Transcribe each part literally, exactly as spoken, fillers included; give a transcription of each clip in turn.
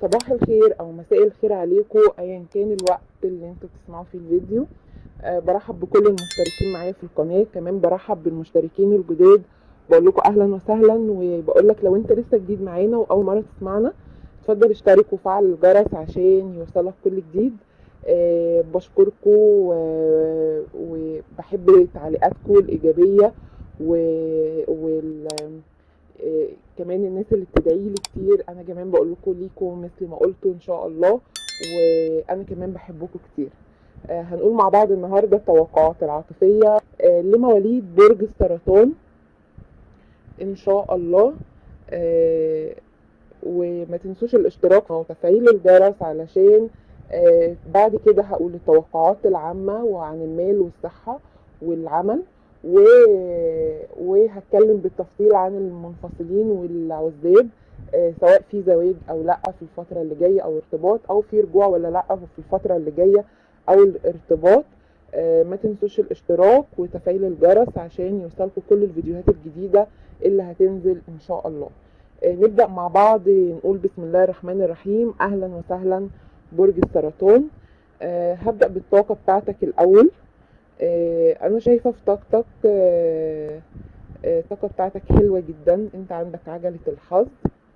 صباح الخير او مساء الخير عليكم ايا كان الوقت اللي انتوا بتسمعوا فيه الفيديو. أه برحب بكل المشتركين معايا في القناه، كمان برحب بالمشتركين الجداد، بقول لكم اهلا وسهلا. وبقول لك لو انت لسه جديد معانا واول مره تسمعنا اتفضل اشترك وفعل الجرس عشان يوصلك كل جديد. أه بشكركم و- وبحب تعليقاتكم الايجابيه و... وال إيه كمان الناس اللي بتدعي لي كتير، انا كمان بقول لكم ليكم مثل ما قلتوا ان شاء الله، وانا كمان بحبكم كتير. آه هنقول مع بعض النهارده التوقعات العاطفيه آه لمواليد برج السرطان ان شاء الله. آه وما تنسوش الاشتراك وتفعيل الجرس علشان آه بعد كده هقول التوقعات العامة وعن المال والصحة والعمل و... وهتكلم بالتفصيل عن المنفصلين والعزاب، آه سواء في زواج او لا في الفترة اللي جاية او ارتباط، او في رجوع ولا لا في الفترة اللي جاية او الارتباط. آه ما تنسوش الاشتراك وتفعيل الجرس عشان يوصلكم كل الفيديوهات الجديدة اللي هتنزل ان شاء الله. نبدأ مع بعض نقول بسم الله الرحمن الرحيم. أهلا وسهلا برج السرطان. أه هبدأ بالطاقة بتاعتك الأول. أه أنا شايفة في طاقتك أه أه الطاقة بتاعتك حلوة جدا، أنت عندك عجلة الحظ.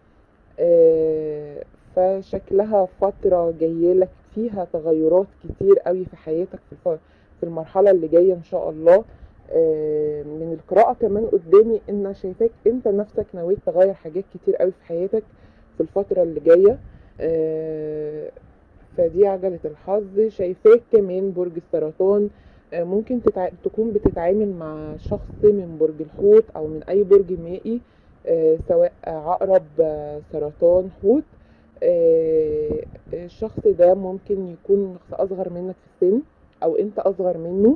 أه فشكلها فترة جايلك فيها تغيرات كتير قوي في حياتك في الف- في المرحلة اللي جاية إن شاء الله. آه، من القراءة كمان قدامي ان شايفاك انت نفسك نويت تغير حاجات كتير قوي في حياتك في الفترة اللي جاية. آه، فدي عجلة الحظ. شايفاك كمان برج السرطان آه، ممكن تتع... تكون بتتعامل مع شخص من برج الحوت او من اي برج مائي، آه، سواء عقرب، آه، سرطان، حوت. آه، الشخص ده ممكن يكون شخص اصغر منك في السن او انت اصغر منه.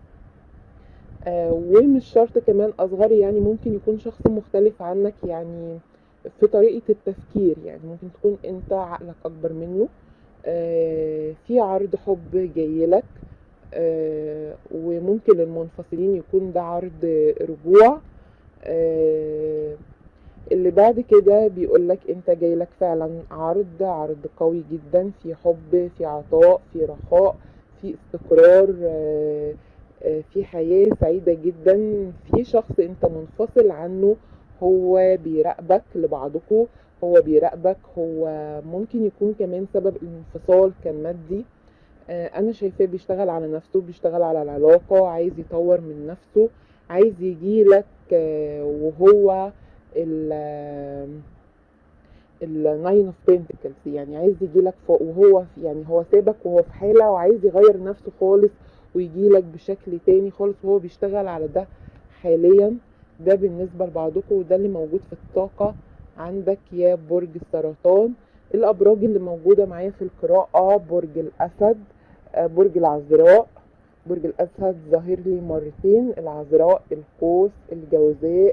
آه ومش شرط كمان أصغر، يعني ممكن يكون شخص مختلف عنك يعني في طريقة التفكير، يعني ممكن تكون انت عقلك أكبر منه. آه في عرض حب جايلك، آه وممكن للمنفصلين يكون ده عرض رجوع. آه اللي بعد كده بيقولك انت جايلك فعلا عرض عرض قوي جدا، في حب، في عطاء، في رخاء، في استقرار، آه، آه، في حياة سعيدة جدا. في شخص انت منفصل عنه، هو بيراقبك لبعضكم، هو بيراقبك، هو ممكن يكون كمان سبب الانفصال كان مادي. آه، انا شايفاه بيشتغل على نفسه، بيشتغل على العلاقة، عايز يطور من نفسه، عايز يجيلك آه، وهو ال الناين اوف بنتكلز، يعني عايز يجيلك فوق وهو في، يعني هو سابك وهو في حالة وعايز يغير نفسه خالص ويجيلك بشكل تاني خالص، وهو بيشتغل على ده حاليا. ده بالنسبة لبعضكم، وده اللي موجود في الطاقة عندك يا برج السرطان. الأبراج اللي موجودة معايا في القراءة برج الأسد، آه، برج العذراء. برج الأسد ظاهر لي مرتين، العذراء القوس الجوزاء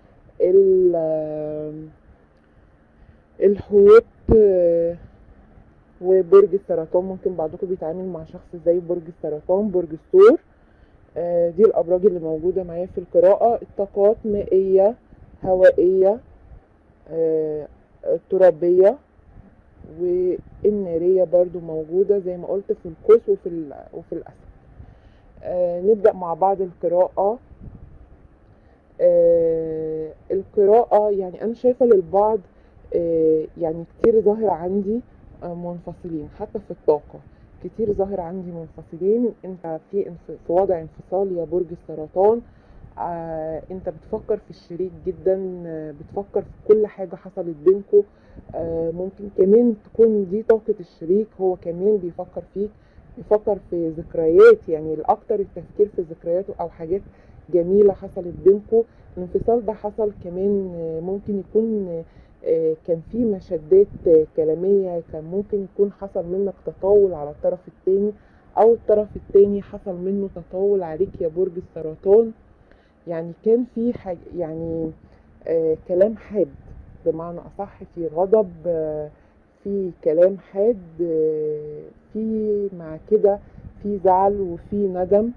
ال- الحوت. آه، وبرج السرطان ممكن بعضكم بيتعامل مع شخص زي برج السرطان. برج الثور. آه، دي الأبراج اللي موجودة معايا في القراءة. الطاقات مائية، هوائية، آه، ترابية، والنارية برضو موجودة زي ما قلت في القوس وفي ال- وفي الأسد. آه، نبدأ مع بعض القراءة. آه القراءة يعني أنا شايفة للبعض آه يعني كتير ظاهر عندي آه منفصلين، حتى في الطاقة كتير ظاهر عندي منفصلين. انت في انف- في وضع انفصال يا برج السرطان. آه انت بتفكر في الشريك جدا، آه بتفكر في كل حاجة حصلت بينكو. آه ممكن كمان تكون دي طاقة الشريك، هو كمان بيفكر فيك، بيفكر في ذكريات، يعني الأكتر التفكير في ذكرياته أو حاجات جميلة حصلت بينكو. الانفصال ده حصل كمان آه، ممكن يكون آه، كان في مشادات آه، كلامية، كان ممكن يكون حصل منك تطاول على الطرف التاني، او الطرف التاني حصل منه تطاول عليك يا برج السرطان. يعني كان في حاجة يعني آه كلام حاد، بمعنى اصح في غضب، آه في كلام حاد، آه في مع كده في زعل وفي ندم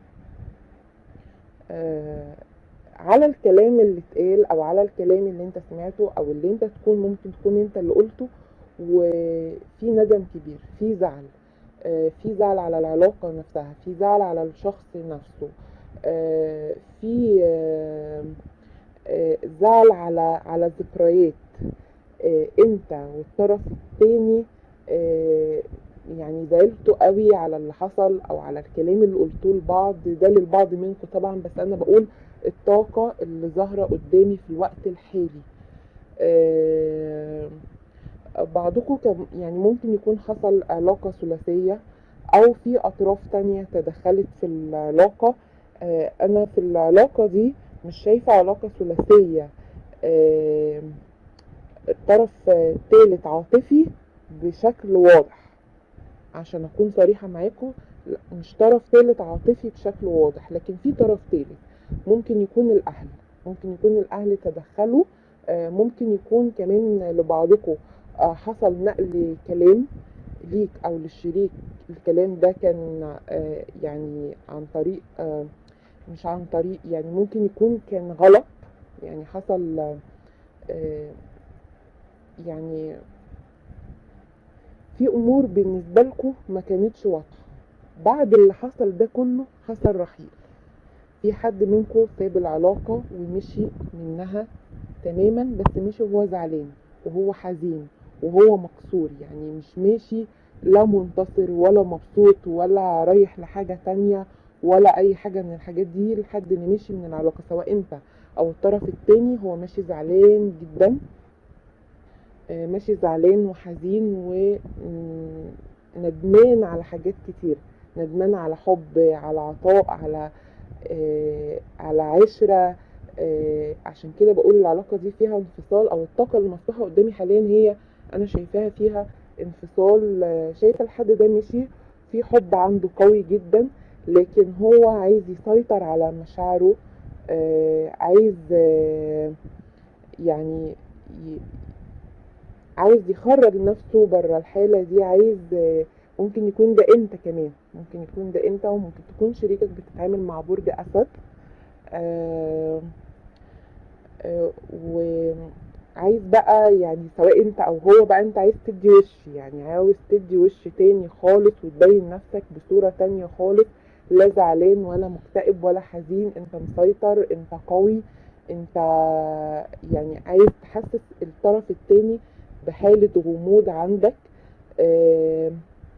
آه على الكلام اللي اتقال او على الكلام اللي انت سمعته او اللي انت تكون ممكن تكون انت اللي قلته، وفي ندم كبير، في زعل، آه، في زعل على العلاقة نفسها، في زعل على الشخص نفسه، آه، في آه، آه، زعل على على ذكريات آه، انت والطرف التاني آه، يعني زعلتوا قوي على اللي حصل او على الكلام اللي قلتوه لبعض. ده للبعض منكم طبعا، بس انا بقول الطاقة اللي ظاهرة قدامي في الوقت الحالي. آه، بعضكم كم- يعني ممكن يكون حصل علاقة ثلاثية او في اطراف تانية تدخلت في العلاقة. آه، انا في العلاقة دي مش شايفة علاقة ثلاثية. آه، الطرف الثالث عاطفي بشكل واضح، عشان اكون صريحة معاكم. لا، مش طرف ثالث عاطفي بشكل واضح، لكن في طرف ثالث. ممكن يكون الاهل، ممكن يكون الاهل تدخلوا. آه، ممكن يكون كمان لبعضكم آه، حصل نقل كلام ليك او للشريك. الكلام ده كان آه، يعني عن طريق آه، مش عن طريق، يعني ممكن يكون كان غلط، يعني حصل آه، يعني في امور بالنسبه لكم ما كانتش واضحه. بعد اللي حصل ده كله حصل رحيل. في حد منكم ساب العلاقه ومشي منها تماما، بس مشي وهو زعلان وهو حزين وهو مكسور، يعني مش ماشي لا منتصر ولا مبسوط ولا رايح لحاجه تانية ولا اي حاجه من الحاجات دي. لحد اللي مشي من العلاقه سواء انت او الطرف التاني هو ماشي زعلان جدا، آه، ماشي زعلان وحزين وندمان على حاجات كتير. ندمان على حب، على عطاء، على آه، على عشرة. آه، عشان كده بقول العلاقة دي فيها انفصال، او الطاقة اللي مفتوحة قدامي حاليا هي انا شايفاها فيها انفصال. آه، شايفة الحد ده ماشي في حب عنده قوي جدا، لكن هو عايز يسيطر على مشاعره. آه، عايز آه، يعني عاوز يخرج نفسه بره الحالة دي. عايز آه، ممكن يكون ده انت كمان، ممكن يكون ده انت، وممكن تكون شريكك بتتعامل مع برج اسد. آه آه وعايز بقى يعني سواء انت او هو بقى، انت عايز تدي وش، يعني عاوز تدي وش تاني خالص وتبين نفسك بصورة تانية خالص. لا زعلان ولا مكتئب ولا حزين، انت مسيطر، انت قوي، انت يعني عايز تحسس الطرف التاني بحالة غموض عندك. آه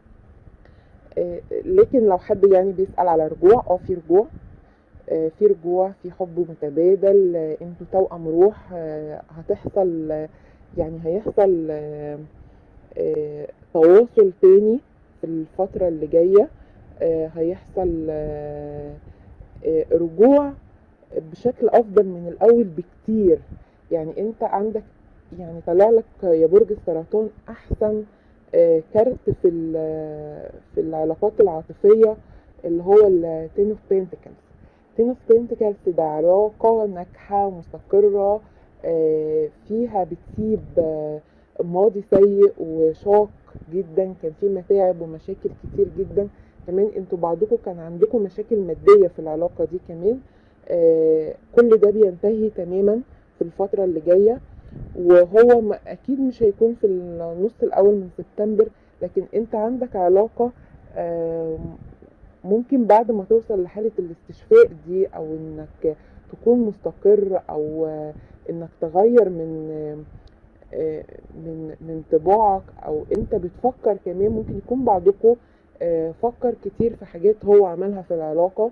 آه لكن لو حد يعني بيسأل على رجوع، اه في رجوع، آه في رجوع، في حب متبادل. آه انتوا توأم روح. آه هتحصل آه يعني هيحصل آه آه تواصل تاني في الفترة اللي جاية. آه هيحصل آه آه رجوع بشكل افضل من الاول بكتير. يعني انت عندك، يعني طلع لك يا برج السرطان احسن آه، كارت في في العلاقات العاطفيه، اللي هو التين اوف بنتكلز. تين اوف بنتكلز ده علاقه ناجحه مستقره، آه، فيها بتسيب آه، ماضي سيء وشاق جدا، كان فيه متاعب ومشاكل كتير جدا. كمان انتوا بعضكم كان عندكم مشاكل ماديه في العلاقه دي كمان. آه كل ده بينتهي تماما في الفترة اللي جاية. وهو اكيد مش هيكون في النص الاول من سبتمبر، لكن انت عندك علاقة آه ممكن بعد ما توصل لحالة الاستشفاء دي، او انك تكون مستقر، او آه انك تغير من آه من من طباعك، او انت بتفكر كمان. ممكن يكون بعضكم آه فكر كتير في حاجات هو عملها في العلاقة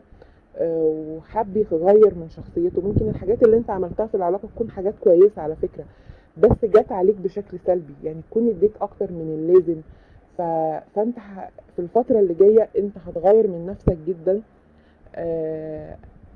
وحب يغير من شخصيته. ممكن الحاجات اللي انت عملتها في العلاقة تكون حاجات كويسة على فكرة، بس جت عليك بشكل سلبي، يعني تكون اديك اكتر من اللازم. ف... فانت ح... في الفترة اللي جاية انت هتغير من نفسك جدا. آه...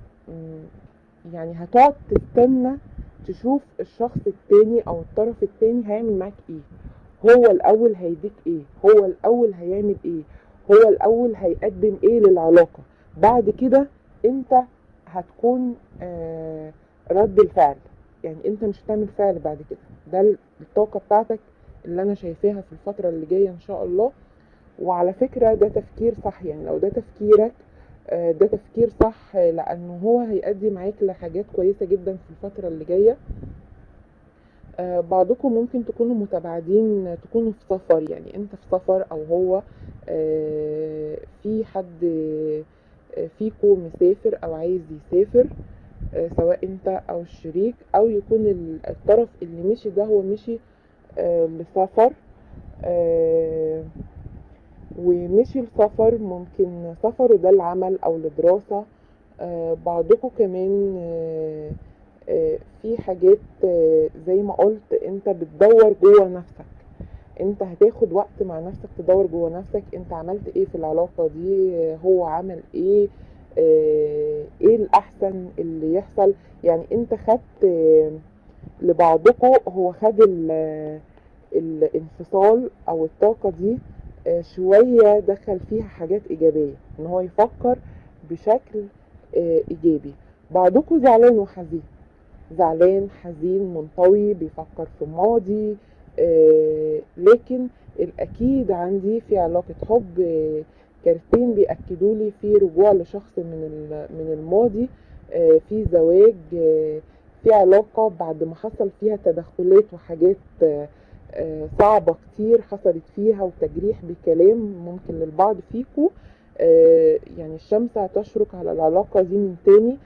يعني هتقعد تستنى تشوف الشخص التاني او الطرف التاني هيعمل معاك ايه. هو الاول هيديك ايه، هو الاول هيعمل ايه، هو الاول هيقدم ايه للعلاقة. بعد كده انت هتكون آه رد الفعل، يعني انت مش هتعمل فعل بعد كده. ده الطاقة بتاعتك اللي انا شايفاها في الفترة اللي جاية ان شاء الله. وعلى فكرة ده تفكير صح، يعني لو ده تفكيرك آه ده تفكير صح، لانه هو هيؤدي معاك لحاجات كويسة جدا في الفترة اللي جاية. آه، بعضكم ممكن تكونوا متباعدين، تكونوا في سفر، يعني انت في سفر او هو آه، في حد آه، فيكو مسافر او عايز يسافر، آه، سواء انت او الشريك، او يكون ال- الطرف اللي مشي ده هو مشي آه، لسفر، آه، ومشي السفر ممكن سفره ده العمل او لدراسة. آه، بعضكم كمان آه، آه، في حاجات آه، زي ما قلت انت بتدور جوه نفسك، انت هتاخد وقت مع نفسك تدور جوه نفسك انت عملت ايه في العلاقة دي، آه، هو عمل ايه، آه، ايه الاحسن اللي يحصل. يعني انت خدت آه، لبعضكم هو خد ال- الانفصال او الطاقة دي آه، شوية دخل فيها حاجات ايجابية، ان هو يفكر بشكل آه، ايجابي. بعضكم زعلان وحزين، زعلان حزين منطوي بيفكر في الماضي، آه، لكن الأكيد عندي في علاقة حب آه، كارتين بيأكدوا لي في رجوع لشخص من من الماضي، آه، في زواج، آه، في علاقة بعد ما حصل فيها تدخلات وحاجات آه، آه، صعبة كتير حصلت فيها وتجريح بكلام ممكن للبعض فيكو. آه، يعني الشمس هتشرق على العلاقة دي من تاني.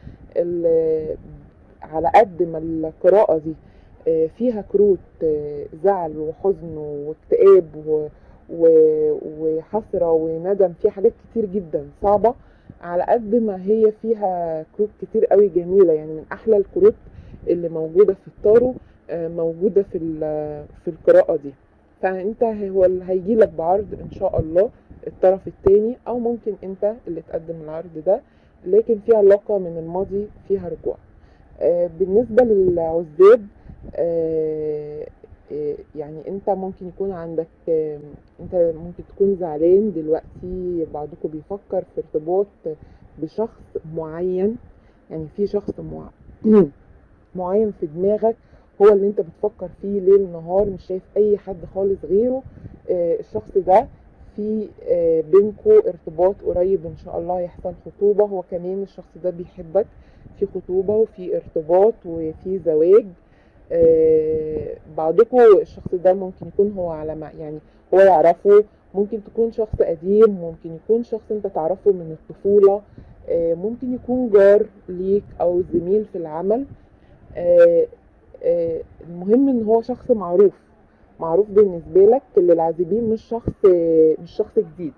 على قد ما القراءة دي آه، فيها كروت آه، زعل وحزن واكتئاب و- و- وحسرة وندم، فيها حاجات كتير جدا صعبة، على قد ما هي فيها كروت كتير قوي جميلة. يعني من أحلى الكروت اللي موجودة في التارو آه، موجودة في ال- في القراءة دي. فأنت هو اللي هيجيلك بعرض إن شاء الله الطرف التاني، أو ممكن أنت اللي تقدم العرض ده، لكن في علاقة من الماضي فيها رجوع. آه، بالنسبة للعزاب آه، آه، يعني انت ممكن يكون عندك آه، انت ممكن تكون زعلان دلوقتي، بعضكم بيفكر في ارتباط بشخص معين، يعني في شخص مع... معين في دماغك هو اللي انت بتفكر فيه ليل نهار، مش شايف اي حد خالص غيره. آه، الشخص ده في آه، بينكو ارتباط قريب ان شاء الله يحصل خطوبة، هو كمان الشخص ده بيحبك، في خطوبة وفي ارتباط وفي زواج. آه، بعضكم الشخص ده ممكن يكون هو على ما يعني هو يعرفه، ممكن تكون شخص قديم، ممكن يكون شخص انت تعرفه من الطفولة، آه، ممكن يكون جار ليك او زميل في العمل. آه، آه، المهم ان هو شخص معروف، معروف بالنسبة لك للعازبين، مش شخص آه، مش شخص جديد.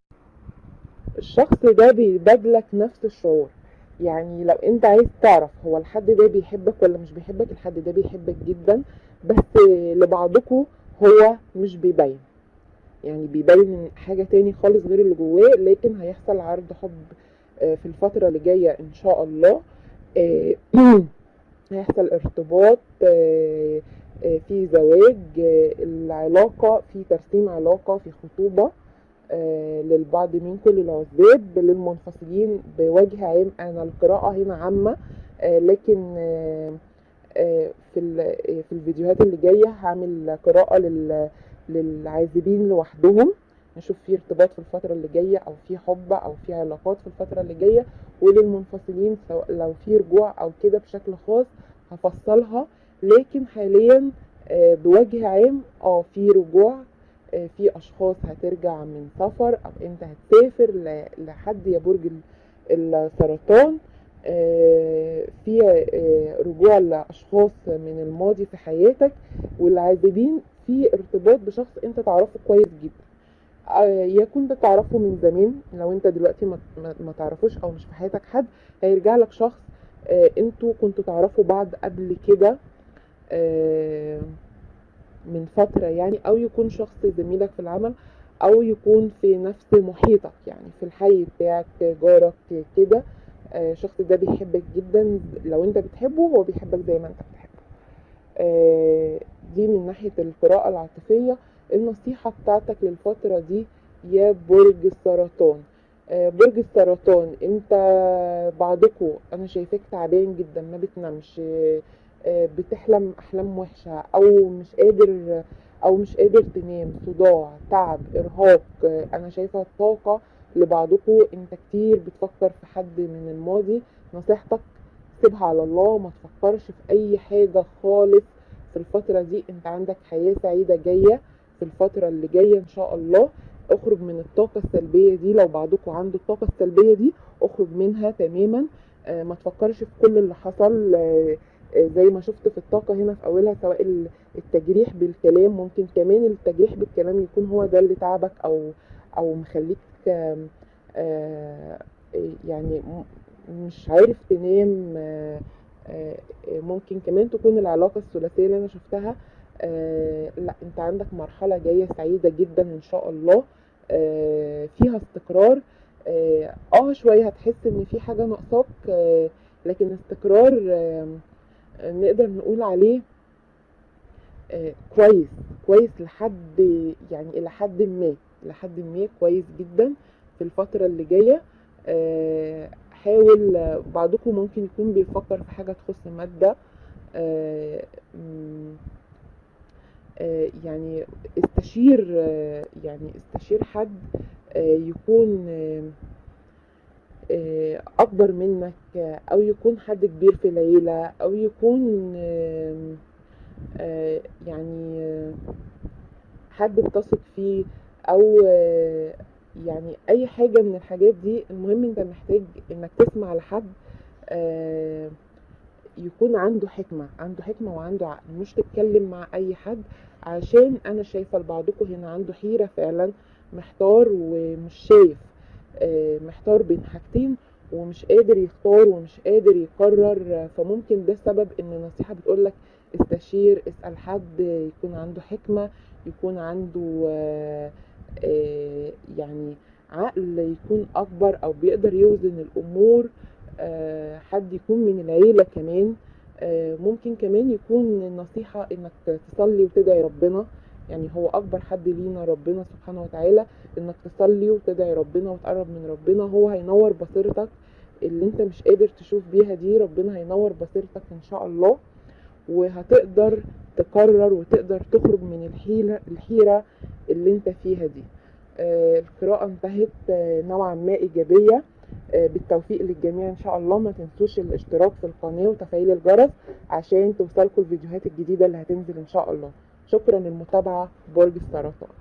الشخص ده بيبادلك نفس الشعور. يعني لو انت عايز تعرف هو الحد ده بيحبك ولا مش بيحبك، الحد ده بيحبك جدا، بس لبعضكم هو مش بيبين، يعني بيبين حاجة تاني خالص غير اللي جواه، لكن هيحصل عرض حب آه، في الفترة اللي جاية ان شاء الله. آه، هيحصل ارتباط، آه، آه، في زواج، آه، العلاقة في ترسيم علاقة، في خطوبة آه، للبعض منكم للعزاب، للمنفصلين بوجه عام. انا القراءة هنا عامة، آه، لكن آه، آه، في ال- في الفيديوهات اللي جاية هعمل قراءة لل- للعازبين لوحدهم، نشوف في ارتباط في الفترة اللي جاية او في حب او في علاقات في الفترة اللي جاية، وللمنفصلين سواء لو في رجوع او كده بشكل خاص هفصلها. لكن حاليا آه، بوجه عام اه في رجوع، آه، في اشخاص هترجع من سفر او انت هتسافر ل- لحد يا برج ال- السرطان، آه، في آه، رجوع لاشخاص من الماضي في حياتك، والعازبين في ارتباط بشخص انت تعرفه كويس جدا، آه، يكون ده تعرفه من زمان. لو انت دلوقتي ما ما- ما تعرفوش او مش في حياتك حد، هيرجع لك شخص آه، انتوا كنتوا تعرفوا بعض قبل كده آه، من فترة يعني، او يكون شخص زميلك في العمل، او يكون في نفس محيطك، يعني في الحي بتاعك جارك كده. آه، الشخص ده بيحبك جدا، لو انت بتحبه هو بيحبك زي ما انت بتحبه. آه، دي من ناحية القراءة العاطفية. النصيحة بتاعتك للفترة دي يا برج السرطان، آه، برج السرطان انت بعضكم انا شايفاك تعبان جدا، ما بتنامش، آه، آه، بتحلم احلام وحشة، او مش قادر او مش قادر تنام، صداع، تعب، ارهاق. آه، انا شايفة الطاقة لبعضكم انت كتير بتفكر في حد من الماضي. نصيحتك سيبها على الله، ما تفكرش في اي حاجة خالص، في الفترة دي انت عندك حياة سعيدة جاية في الفترة اللي جاية ان شاء الله. اخرج من الطاقة السلبية دي، لو بعضكم عنده الطاقة السلبية دي اخرج منها تماما. آه ما تفكرش في كل اللي حصل. آه آه زي ما شفت في الطاقة هنا في اولها، سواء التجريح بالكلام، ممكن كمان التجريح بالكلام يكون هو ده اللي تعبك او او مخليك آه آه يعني مش عارف تنام. آه آه ممكن كمان تكون العلاقة الثلاثية اللي انا شفتها. آه لا، انت عندك مرحلة جاية سعيدة جدا ان شاء الله. آه فيها استقرار. اه آه، شوية هتحس ان في حاجة ناقصاك، آه لكن استقرار آه نقدر نقول عليه آه كويس. كويس لحد يعني الى حد ما لحد ما كويس جدا في الفترة اللي جاية. آه حاول. آه، بعضكم ممكن يكون بيفكر في حاجة تخص مادة. آه آه يعني استشير آه يعني استشير حد آه يكون آه اكبر منك، او يكون حد كبير في العيلة، او يكون آه آه يعني آه حد بتثق فيه، او آه يعني اي حاجة من الحاجات دي. المهم انت محتاج انك تسمع لحد آه يكون عنده حكمة عنده حكمة وعنده عقل، مش تتكلم مع اي حد. عشان انا شايفة لبعضكم هنا عنده حيرة فعلا، محتار ومش شايف. آه محتار بين حاجتين ومش قادر يختار ومش قادر يقرر. فممكن ده السبب ان النصيحة بتقولك استشير، اسأل حد يكون عنده حكمة، يكون عنده آه آه يعني عقل يكون اكبر، او بيقدر يوزن الامور. آه حد يكون من العيلة كمان. آه ممكن كمان يكون النصيحة انك تصلي وتدعي ربنا. يعني هو اكبر حد لينا ربنا سبحانه وتعالى. انك تصلي وتدعي ربنا وتقرب من ربنا، هو هينور بصيرتك اللي انت مش قادر تشوف بيها دي. ربنا هينور بصيرتك ان شاء الله، وهتقدر تقرر وتقدر تخرج من الحيرة الحيرة اللي انت فيها دي. آه القراءة انتهت آه نوعا ما ايجابية. آه بالتوفيق للجميع ان شاء الله. ما تنسوش الاشتراك في القناة وتفعيل الجرس عشان توصلكم الفيديوهات الجديدة اللي هتنزل ان شاء الله. شكرا للمتابعة. برج السرطان.